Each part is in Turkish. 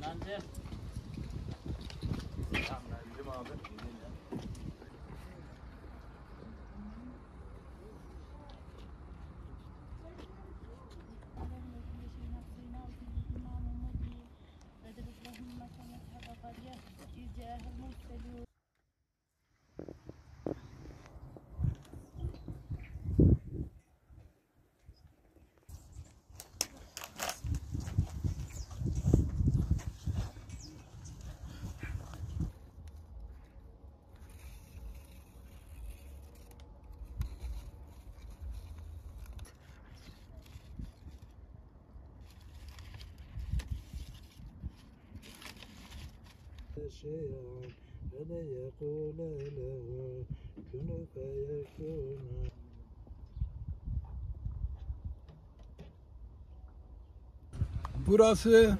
Bence. Bizim abi. شيئا فلا يقول له كن فيكون. Burası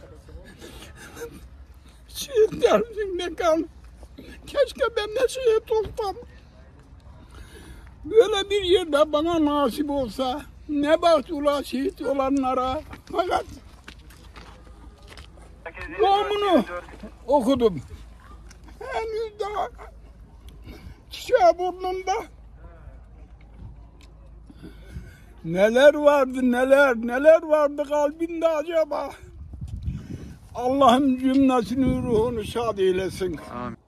şehit dersinde kal. Keşke ben de şehit olsam. Böyle bir yerde bana nasip olsa. Ne bahtıyla şehit olanlara. Fakat doğumunu okudum. Henüz daha çiçeği burnumda. Neler vardı neler vardı kalbinde acaba. Allah'ım cümlesinin ruhunu şad eylesin. Amin.